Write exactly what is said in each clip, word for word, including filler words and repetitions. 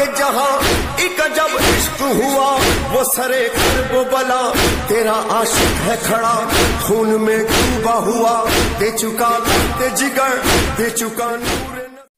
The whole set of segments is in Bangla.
के जहां एक जब इश्क हुआ वो सरे कर्ब बला तेरा आशिक है खड़ा खून में डूबा हुआ दे चुका ते जिगर दे चुका नूर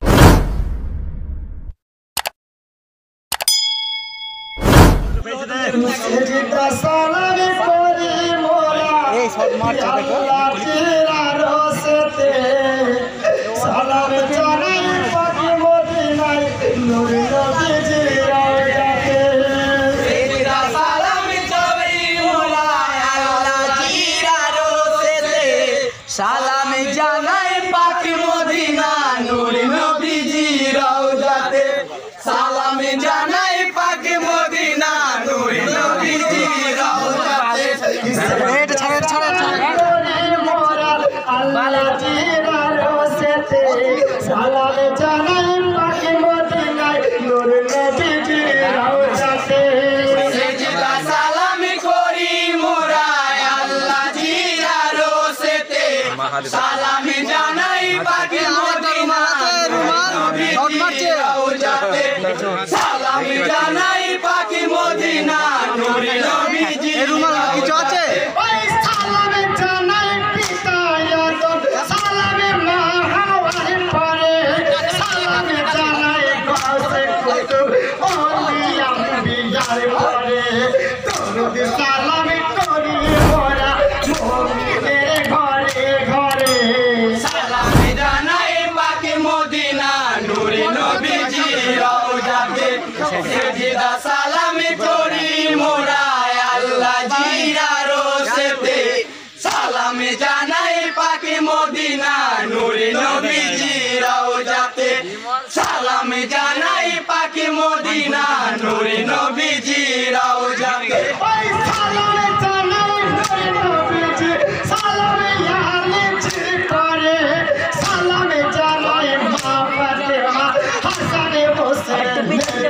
सालाम जानाए पाक मदीना नूर नबीजी रौजाते सालाम जानाए पाक मदीना नूर नबीजी रौजाते छड़े छड़े छड़े मोरा अल्लाह जीरा रोसेते सालाम जानाए पाक मदीना नूर नबीजी रौजाते सेजदा सालाम कोरी मोरा अल्लाह जीरा रोसेते सालाम जानाई पाक मदीना नबीजी रौजाते सालाम जानाई पाक मदीना नूर नबीजी रौजाते सालाम जानाई पिता यादव सालाम मা হাওয়ার পরে सालाम जानाई গাছে কুতুব ওলিয়া বিয়ার পরে দরুদ সালাম করি মোরা মুমিনের ঘরে ঘরে সালাম জানাই পাক মদিনা নূর নবীজি রওজাতে সেজদা সালাম করি মোরা আল্লাহ জিরা রোসেতে সালাম জানাই পাক মদিনা নূর নবীজি রওজাতে সালাম জানাই পাক মদিনা নূর নবীজি রওজাতে সালাম জানাই নূর নবীজি সালাম ইয়ালে করে সালাম জানাই মা ফাতেমা হাসান হোসেন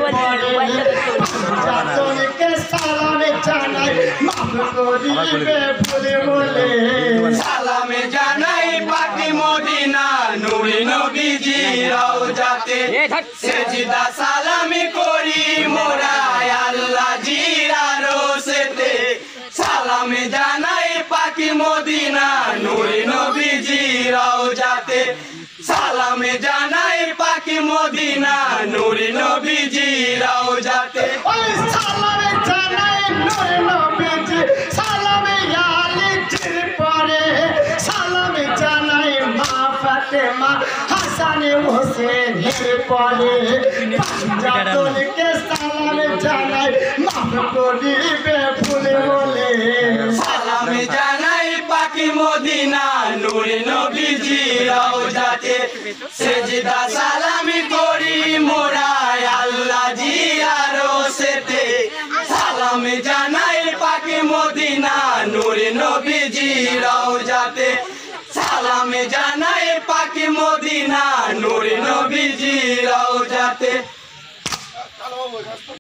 জাতনকে সালাম জানাই মাফ করিবে ভুলে বলে সালাম জানাই পাক মদিনা নূর নবীজি রওজাতে সেজদা সালাম করি মোরা আল্লাহ জিরা রোসেতে সালাম জানাই পাক মদিনা নূর নবীজি রওজাতে সালাম জানাই পাক মদিনা নূর নবীজি রওজাতে সালাম জানাই নূর নবীজি সালাম ইয়ালি পরে সালাম জানাই মা ফাতেমা হাসান হোসেন পরে জাতনকে সালাম জানাই মাফ করিবে ভুলে বলে সালাম জানাই পাক মদিনা নূর নবীজি রওজাতে সেজদা সালাম করি মোরা আল্লাহ জিরা রোসেতে সালাম জানাই পাক মদিনা নূর নবীজি রওজাতে সালাম জানাই পাক মদিনা নূর নবীজি রওজাতে।